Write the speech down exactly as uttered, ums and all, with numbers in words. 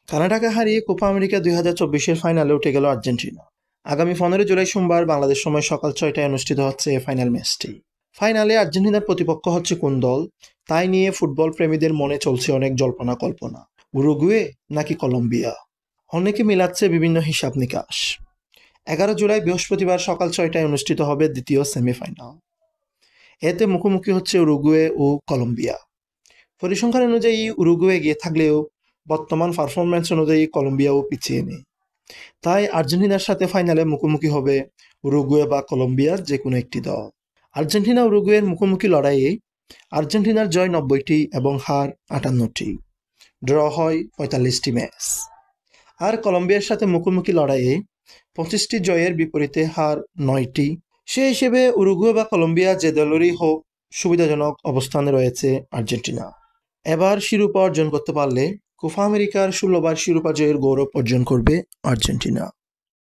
কানাডাকে হারিয়ে Copa America দুই হাজার চব্বিশের ফাইনালে উঠে গেল আর্জেন্টিনা। আগামী পনেরো জুলাই সোমবার বাংলাদেশ সময় সকাল ছয়টায় অনুষ্ঠিত হচ্ছে এই ফাইনাল ম্যাচটি। ফাইনালে আর্জেন্টিনার প্রতিপক্ষ হচ্ছে কোন দল, তাই নিয়ে ফুটবল প্রেমীদের মনে চলছে অনেক জল্পনা কল্পনা। উরুগুয়ে নাকি কলম্বিয়া, অনেকে মিলাচ্ছে বিভিন্ন হিসাব নিকাশ। এগারো জুলাই বৃহস্পতিবার সকাল ছয়টায় অনুষ্ঠিত হবে দ্বিতীয় সেমিফাইনাল। এতে মুখোমুখি হচ্ছে উরুগুয়ে ও কলম্বিয়া। পরিসংখ্যান অনুযায়ী উরুগুয়ে এগিয়ে থাকলেও বর্তমান পারফরম্যান্স অনুযায়ী কলম্বিয়াও পিছিয়ে নেই। তাই আর্জেন্টিনার সাথে ফাইনালে মুখোমুখি হবে উরুগুয়ে বা কলম্বিয়ার যে কোনো একটি দল। আর্জেন্টিনা উরুগুয়ের মুখোমুখি লড়াইয়ে আর্জেন্টিনার জয় নব্বইটি এবং হার আটান্নটি, ড্র হয় পঁয়তাল্লিশটি ম্যাচ। আর কলম্বিয়ার সাথে মুখোমুখি লড়াইয়ে পঁচিশটি জয়ের বিপরীতে হার নয়টি। সে হিসেবে উরুগুয়ে বা কলম্বিয়া যে দলেরই হোক সুবিধাজনক অবস্থানে রয়েছে আর্জেন্টিনা। এবার শিরোপা অর্জন করতে পারলে কোপা আমেরিকার ষোলোবার শিরোপা জয়ের গৌরব অর্জন করবে আর্জেন্টিনা।